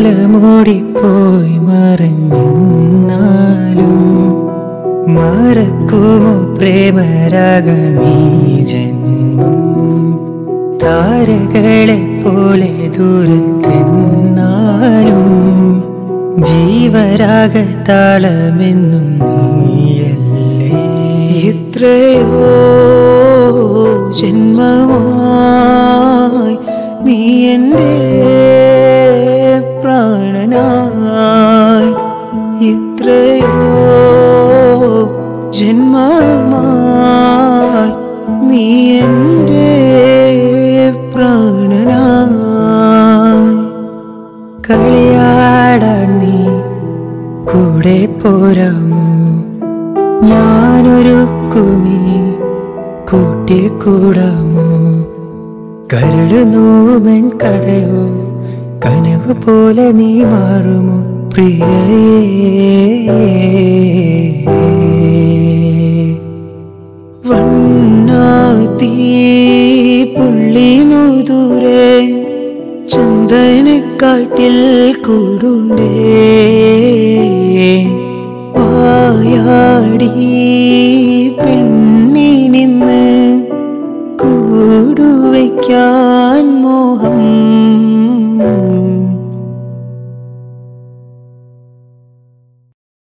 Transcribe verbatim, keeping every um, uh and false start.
കാലമോടിപ്പോയി മറഞ്ഞെന്നാലും മറക്കുമോ പ്രേമരാഗമീ ജന്മം താരകളെ പോലെ ദൂരത്തെന്നാലും ജീവരാഗത്താളമെന്നും നീയല്ലേ എത്രയോ ജന്മമായി നീ എൻ്റെ പ്രാണനായി എത്രയോ ജന്മമായി നീ എൻ്റെ പ്രാണനായി കളിയാടാൻ നീ കൂടെ പോരാമോ ഞാനൊരുക്കുമീ കൂട്ടിൽ കൂടാമോ കരളുന്നൂമൻ കഥയോ കനവ് പോലെ നീ മാറുമോ പ്രിയയേ വണ്ണാത്തീ പുള്ളിനു ദൂരെ ചന്ദനക്കാട്ടിൽ കൂടുണ്ടേ വായാടി പെണ്ണി നിന്ന് കൂടുവയ്ക്കാൻ മോഹം